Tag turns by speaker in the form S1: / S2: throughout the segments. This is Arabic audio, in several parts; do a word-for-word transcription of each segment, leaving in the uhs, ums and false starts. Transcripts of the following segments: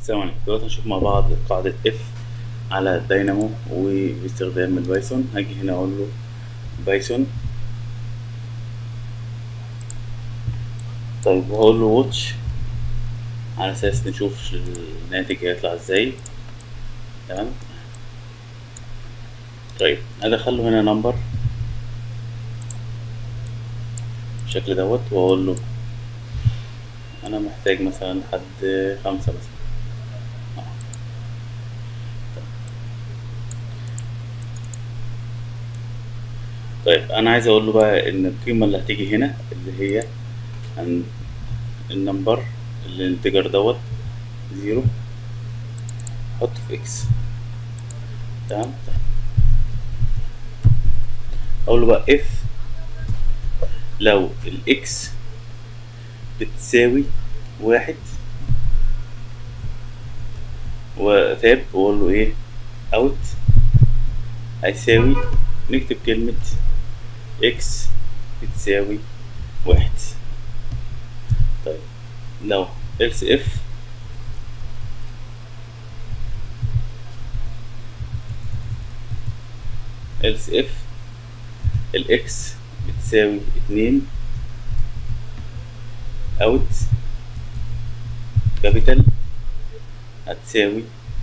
S1: السلام عليكم. دلوقتي هنشوف مع بعض قاعدة اف على الدينامو وباستخدام البايثون. هاجي هنا اقول له بايثون، طيب وهقول له واتش على اساس نشوف الناتج هيطلع ازاي. تمام. طيب ادخله هنا نمبر بالشكل دوت واقول له انا محتاج مثلا لحد خمسة مثلا. طيب انا عايز اقول له بقى ان القيمة اللي هتيجي هنا اللي هي عن النمبر الانتجر دوت زيرو، حط في اكس. تمام. اقول له بقى اف لو الاكس بتساوي واحد وتاب واقول له ايه اوت هيساوي، نكتب كلمة اكس بتساوي واحد. طيب لو else if else if الاكس بتساوي اتنين اوت كابيتال هتساوي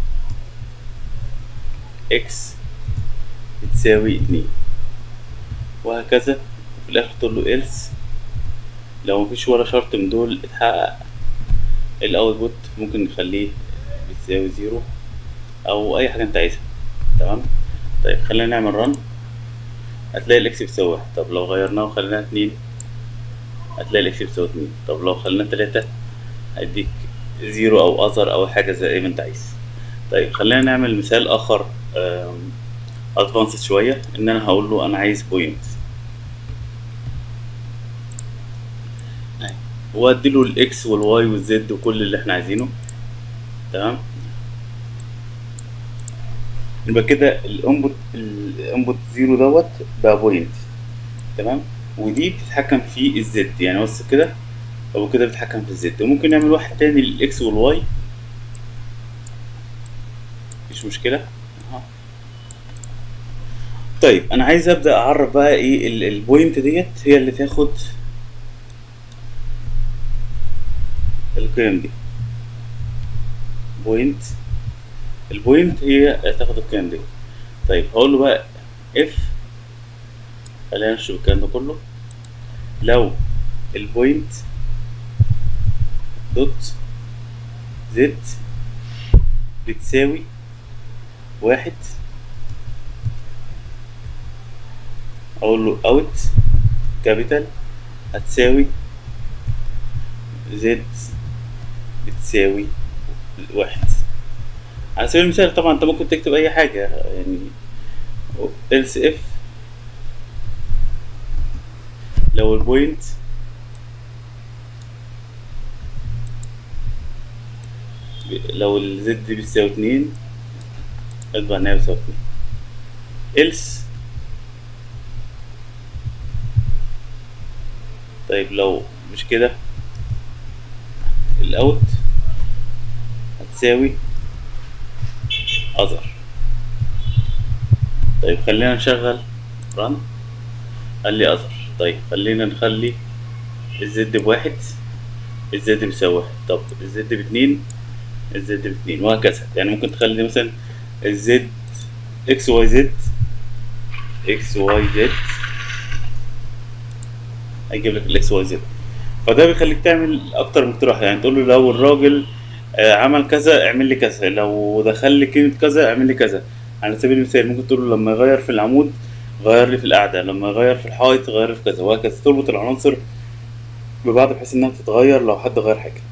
S1: اكس بتساوي اتنين، وهكذا. في الاخر تقول له else لو مفيش ولا شرط من دول اتحقق الاوتبوت ممكن نخليه بتساوي زيرو او اي حاجه انت عايزها. تمام. طيب خلينا نعمل رن، هتلاقي الاكس بتساوي واحد. طب لو غيرناه وخليناه اتنين هتلاقي الاكس بتساوي اتنين. طب لو خليناه تلاتة هيديك زيرو او اذر او حاجه زي ما انت عايز. طيب خلينا نعمل مثال اخر ادفانسد شويه، ان انا هقول له انا عايز بوينت واديله الاكس والواي والزد وكل اللي احنا عايزينه. تمام. يبقى كده الانبوت الانبوت زيرو دوت بقى بوينت. تمام. ودي بتتحكم في الزد، يعني بص كده او كده بتتحكم في الزد. وممكن نعمل واحد تاني للاكس والواي، مفيش مشكله. أه. طيب انا عايز ابدا اعرف بقى ايه البوينت ديت هي اللي تاخد القيم دي. بوينت البوينت هي تاخد القيم دي. طيب هقول له بقى اف، خلينا نشوف الكلام ده كله. لو البوينت دوت زد بتساوي واحد اقول له اوت كابيتال هتساوي زد بتساوي واحد. على سبيل المثال طبعا انت ممكن تكتب اي حاجة، يعني else if لو البوينت لو الزد بتساوي اتنين اطبع انها بتساوي اتنين else. طيب لو مش كده الاوت هتساوي اذر. طيب خلينا نشغل رن، قال لي اذر. طيب خلينا نخلي الزد بواحد الزد بيساوي واحد، طب الزد باتنين الزد باتنين، وهكذا. يعني ممكن تخلي مثلا الزد اكس واي زد اكس واي زد هيجيب لك الاكس واي زد. فده بيخليك تعمل اكتر من اقتراح، يعني تقول له لو الراجل عمل كذا اعمل لي كذا، لو دخل لي كلمه كذا اعمل لي كذا. على سبيل المثال ممكن تقول له لما يغير في العمود غير لي في القاعده، لما يغير في الحائط غير لي في كذا، وهكذا. تربط العناصر ببعض بحيث انها تتغير لو حد غير حاجه.